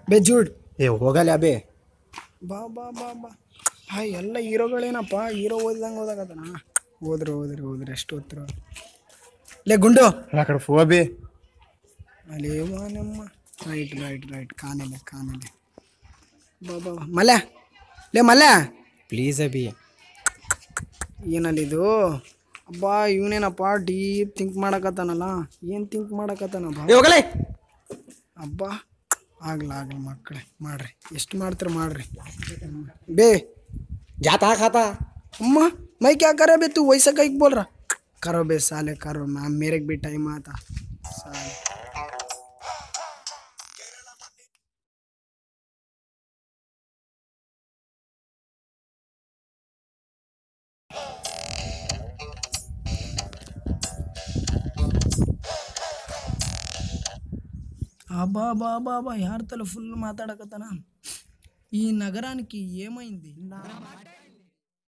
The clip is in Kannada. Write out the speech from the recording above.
ಬೇ ಜೂಡ್ ಏ ಹೋಗಲ್ಲ ಬೇ ಬಾ ಬಾ ಬಾ ಬಾ ಹಾಯ್ ಎಲ್ಲ ಹೀರೋಗಳೇನಪ್ಪ ಹೀರೋ ಓದಿದಂಗೆ ಓದಾಗತ್ತನ ಹೋದ್ರಿ ಎಷ್ಟು ಓದ್ತಿರೋ ಲೇ ಗುಂಡು ಆ ಕಡೆ ಫೋ ಬೇ ಅಲೇ ವಾ ನಮ್ಮ ರೈಟ್ ಕಾಣಲೆ ಬಾ ಬಾ ಮಲ್ಯ ಲೇ ಮಲ್ಯ ಪ್ಲೀಸ್ ಅಭಿ ಏನಲ್ಲಿದು ಅಬ್ಬಾ ಇವನೇನಪ್ಪ ಡೀಪ್ ಥಿಂಕ್ ಮಾಡಕತ್ತಾನಲ್ಲ ಏನು ಥಿಂಕ್ ಮಾಡಕತ್ತಾನಪ್ಪ ಹೋಗಲೇ ಅಬ್ಬಾ ಆಗ್ಲ ಮಕ್ಕಳೇ ಮಾಡ್ರಿ ಎಷ್ಟು ಮಾಡ್ತೀರ ಮಾಡ್ರಿ बे जाता खाता अम्मा मैं क्या करे बे तू वैसा कहीं बोल रहा करो बे साले करो मैं मेरे भी टाइम आता साले అబ్బా బాబా బా యార్ తల ఫుల్ మాట్లాడకతానా ఈ నగరానికి ఏమైంది